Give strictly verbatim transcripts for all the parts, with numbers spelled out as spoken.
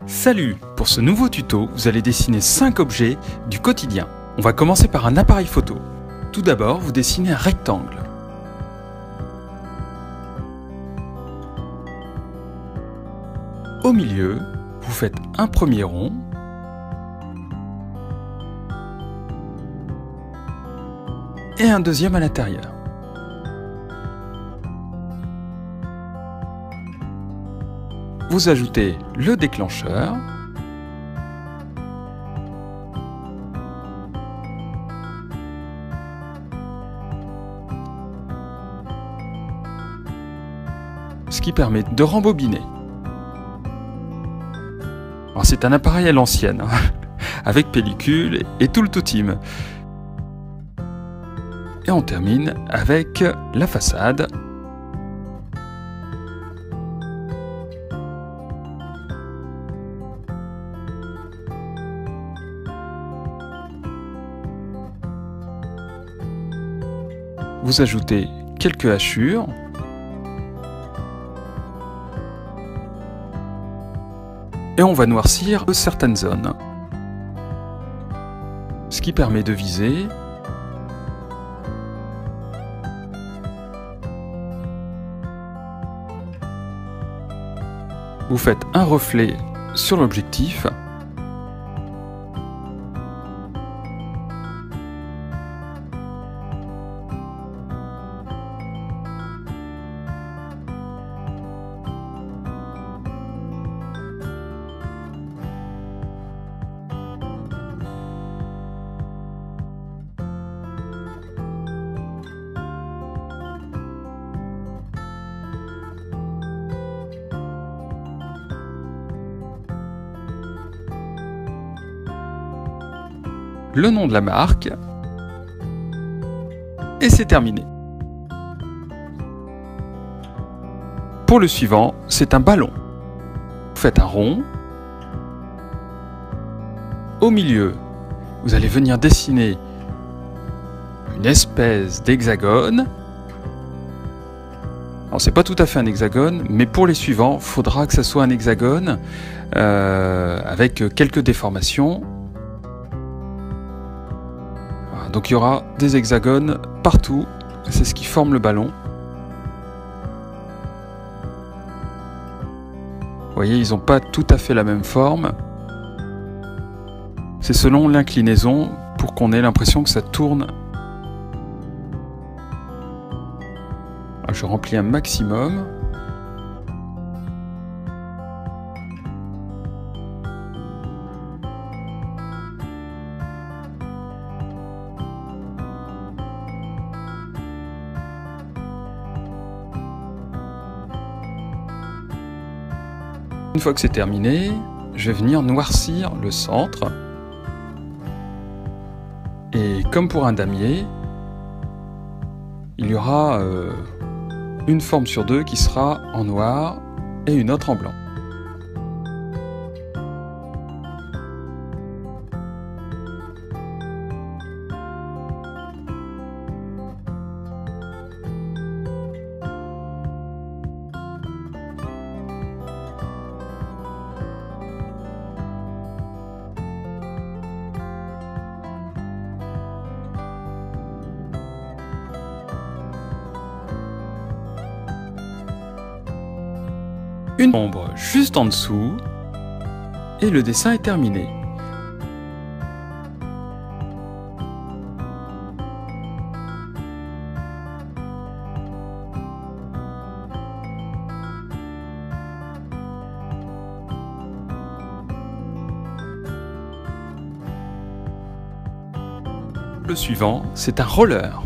Salut! Pour ce nouveau tuto, vous allez dessiner cinq objets du quotidien. On va commencer par un appareil photo. Tout d'abord, vous dessinez un rectangle. Au milieu, vous faites un premier rond. Et un deuxième à l'intérieur. Vous ajoutez le déclencheur. Ce qui permet de rembobiner. C'est un appareil à l'ancienne, hein, avec pellicule et tout le tout-team. Et on termine avec la façade. Vous ajoutez quelques hachures. Et on va noircir certaines zones. Ce qui permet de viser. Vous faites un reflet sur l'objectif. Le nom de la marque, et c'est terminé. Pour le suivant, c'est un ballon. Vous faites un rond. Au milieu, vous allez venir dessiner une espèce d'hexagone. Alors c'est pas tout à fait un hexagone, mais pour les suivants, il faudra que ça soit un hexagone euh, avec quelques déformations. Donc il y aura des hexagones partout, c'est ce qui forme le ballon. Vous voyez, ils n'ont pas tout à fait la même forme. C'est selon l'inclinaison pour qu'on ait l'impression que ça tourne. Alors, je remplis un maximum. Une fois que c'est terminé, je vais venir noircir le centre. Et comme pour un damier, il y aura euh, une forme sur deux qui sera en noir et une autre en blanc. Une ombre juste en dessous et le dessin est terminé. Le suivant, c'est un roller.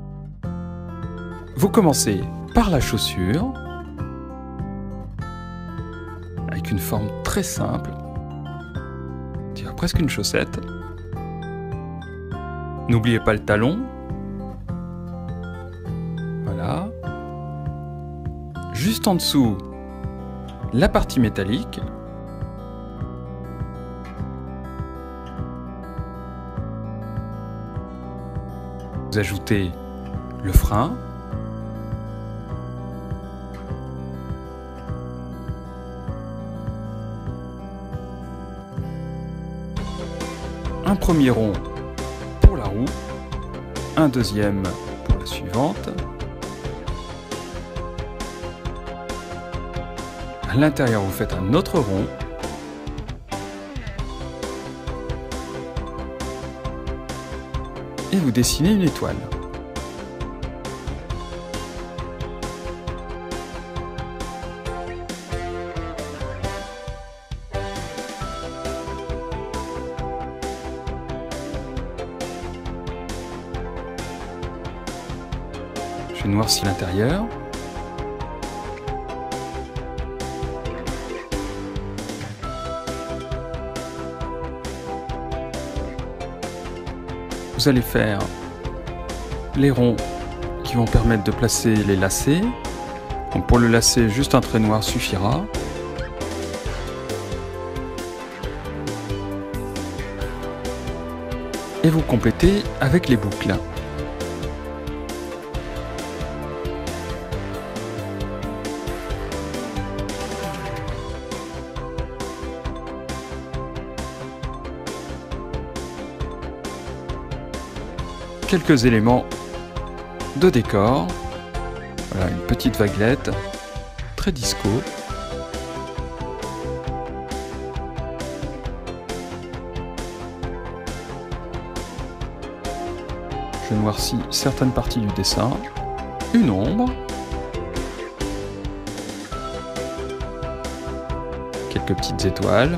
Vous commencez par la chaussure. Avec une forme très simple, on dirait presque une chaussette. N'oubliez pas le talon. Voilà. Juste en dessous, la partie métallique. Vous ajoutez le frein. un premier rond pour la roue, un deuxième pour la suivante. À l'intérieur, vous faites un autre rond. Et vous dessinez une étoile. Je noircis l'intérieur. Vous allez faire les ronds qui vont permettre de placer les lacets. Donc pour le lacet, juste un trait noir suffira. Et vous complétez avec les boucles. Quelques éléments de décor. Voilà, une petite vaguelette, très disco. Je noircis certaines parties du dessin. Une ombre. Quelques petites étoiles.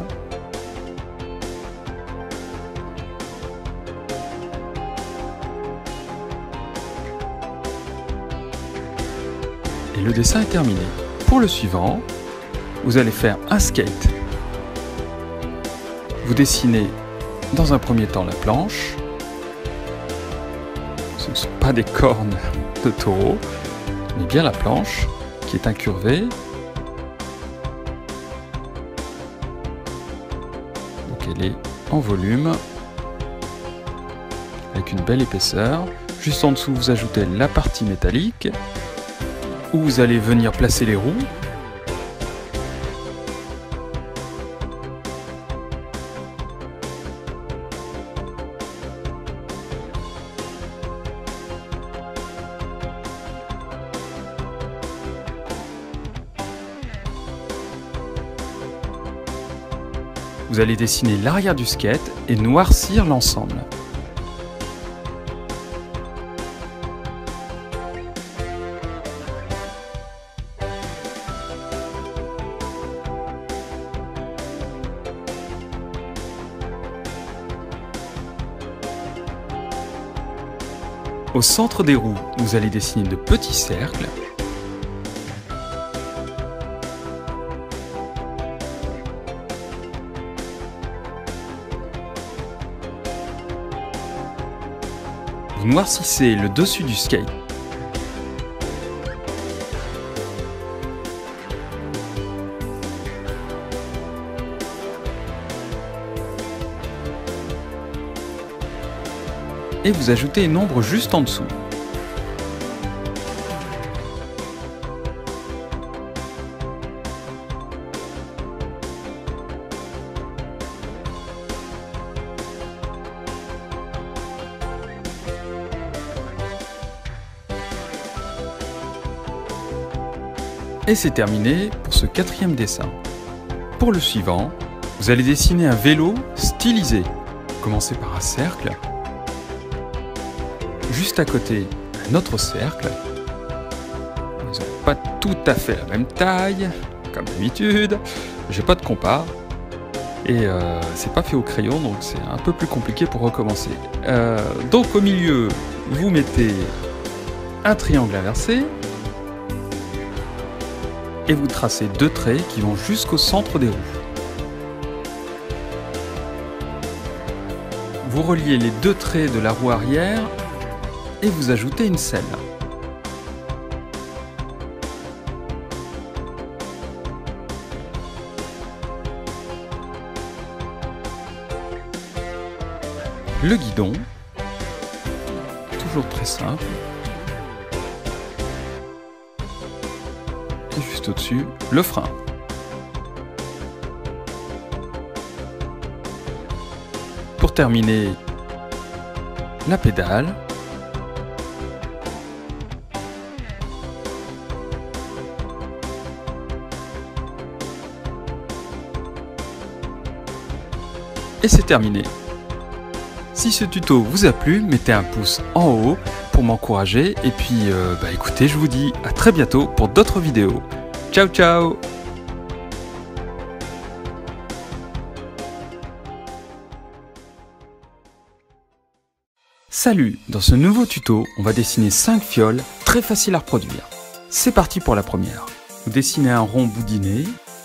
Et le dessin est terminé. Pour le suivant, vous allez faire un skate. Vous dessinez dans un premier temps la planche. Ce ne sont pas des cornes de taureau, mais bien la planche qui est incurvée. Donc elle est en volume, avec une belle épaisseur. Juste en dessous, vous ajoutez la partie métallique, où vous allez venir placer les roues. Vous allez dessiner l'arrière du skate et noircir l'ensemble. Au centre des roues, vous allez dessiner de petits cercles. Vous noircissez le dessus du skate. Et vous ajoutez une ombre juste en dessous. Et c'est terminé pour ce quatrième dessin. Pour le suivant, vous allez dessiner un vélo stylisé. Commencez par un cercle. Juste à côté, un autre cercle. Ils n'ont pas tout à fait la même taille, comme d'habitude. J'ai pas de compas. Et euh, c'est pas fait au crayon, donc c'est un peu plus compliqué pour recommencer. Euh, donc au milieu, vous mettez un triangle inversé. Et vous tracez deux traits qui vont jusqu'au centre des roues. Vous reliez les deux traits de la roue arrière et vous ajoutez une selle. Le guidon, toujours très simple. Et juste au-dessus, le frein. Pour terminer, la pédale. Et c'est terminé. Si ce tuto vous a plu, mettez un pouce en haut pour m'encourager. Et puis, euh, bah écoutez, je vous dis à très bientôt pour d'autres vidéos. Ciao, ciao! Salut! Dans ce nouveau tuto, on va dessiner cinq fioles très faciles à reproduire. C'est parti pour la première. Vous dessinez un rond boudiné.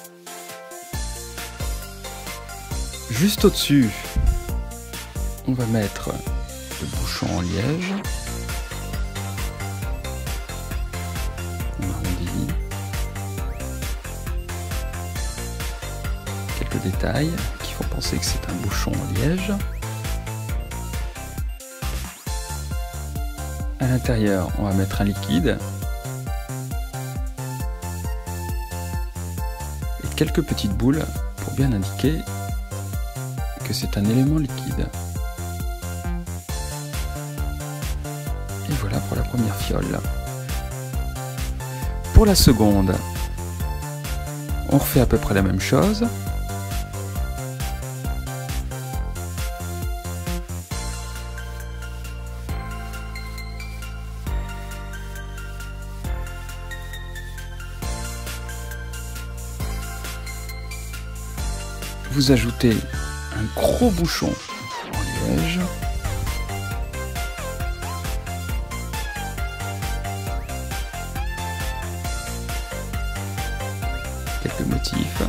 Juste au-dessus, on va mettre le bouchon en liège. On arrondit. Quelques détails qui font penser que c'est un bouchon en liège. À l'intérieur, on va mettre un liquide. Et quelques petites boules pour bien indiquer que c'est un élément liquide. Et voilà pour la première fiole. Pour la seconde, on refait à peu près la même chose. Vous ajoutez un gros bouchon en liège. Quelques motifs.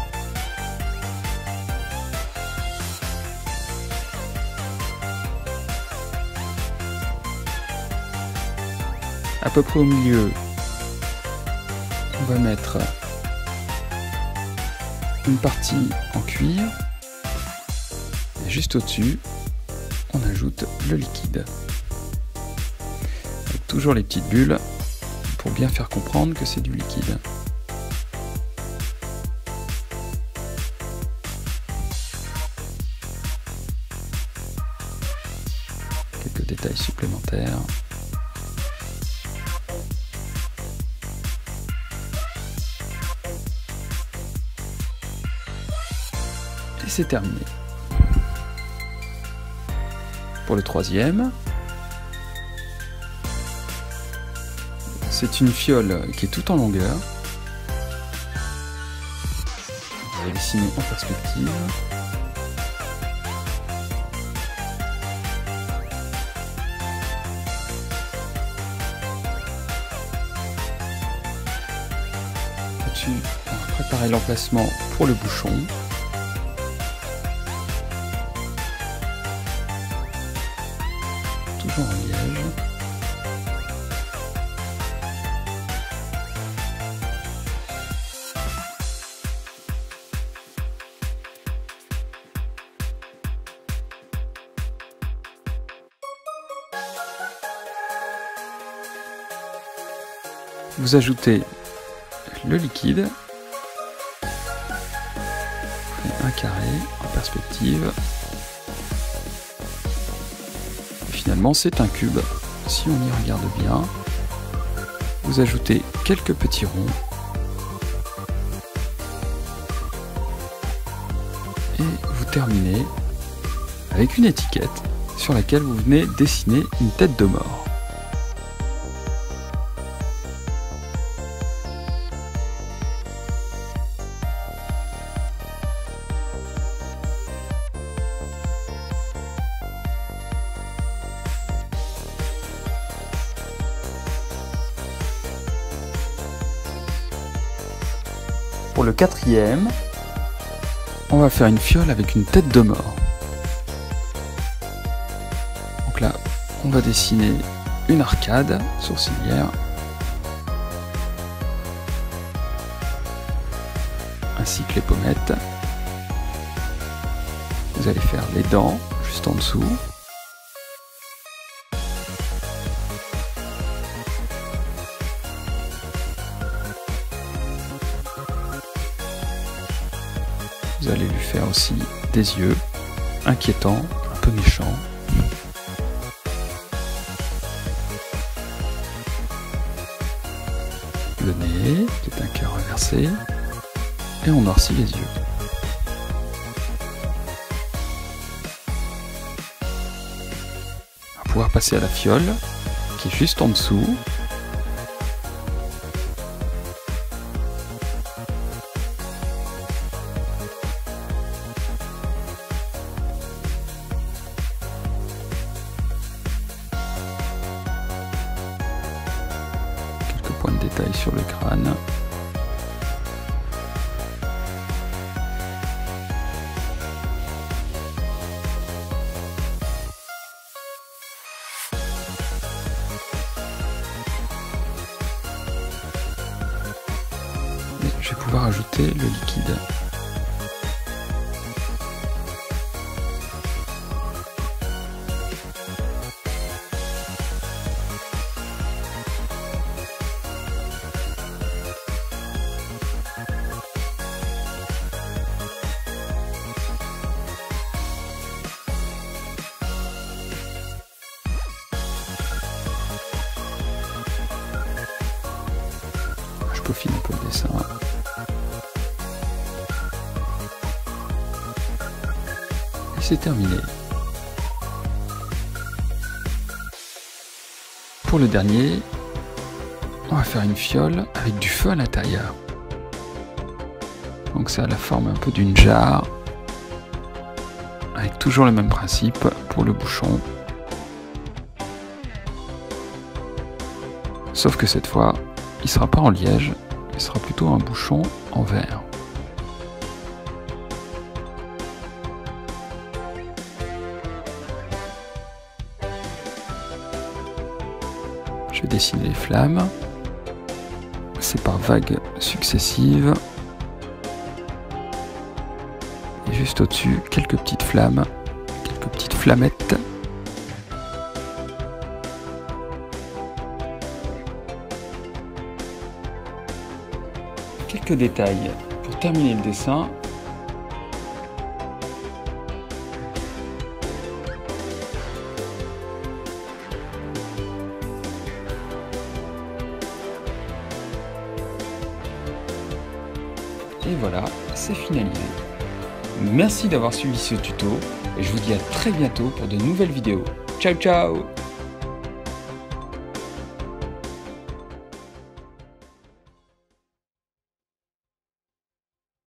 À peu près au milieu, on va mettre une partie en cuir. Et juste au-dessus, on ajoute le liquide. Avec toujours les petites bulles pour bien faire comprendre que c'est du liquide. Quelques détails supplémentaires. Et c'est terminé. Pour le troisième, c'est une fiole qui est tout en longueur. On va dessiner en perspective. Au-dessus, on va préparer l'emplacement pour le bouchon. Toujours en liège. Vous ajoutez le liquide, un carré en perspective. Finalement, c'est un cube. Si on y regarde bien, vous ajoutez quelques petits ronds et vous terminez avec une étiquette sur laquelle vous venez dessiner une tête de mort. Pour le quatrième, on va faire une fiole avec une tête de mort. Donc là, on va dessiner une arcade sourcilière, ainsi que les pommettes. Vous allez faire les dents juste en dessous. Vous allez lui faire aussi des yeux inquiétants, un peu méchant. Le nez, qui est un cœur inversé, et on noircit les yeux. On va pouvoir passer à la fiole, qui est juste en dessous. Point de détail sur le crâne. Et je vais pouvoir ajouter le liquide. Je peaufine un peu le dessin. Et c'est terminé. Pour le dernier, on va faire une fiole avec du feu à l'intérieur. Donc ça a la forme un peu d'une jarre, avec toujours le même principe pour le bouchon. Sauf que cette fois, il ne sera pas en liège, il sera plutôt un bouchon en verre. Je vais dessiner les flammes. C'est par vagues successives. Et juste au-dessus, quelques petites flammes, quelques petites flammettes. Quelques détails pour terminer le dessin. Et voilà, c'est finalisé. Merci d'avoir suivi ce tuto et je vous dis à très bientôt pour de nouvelles vidéos. Ciao ciao!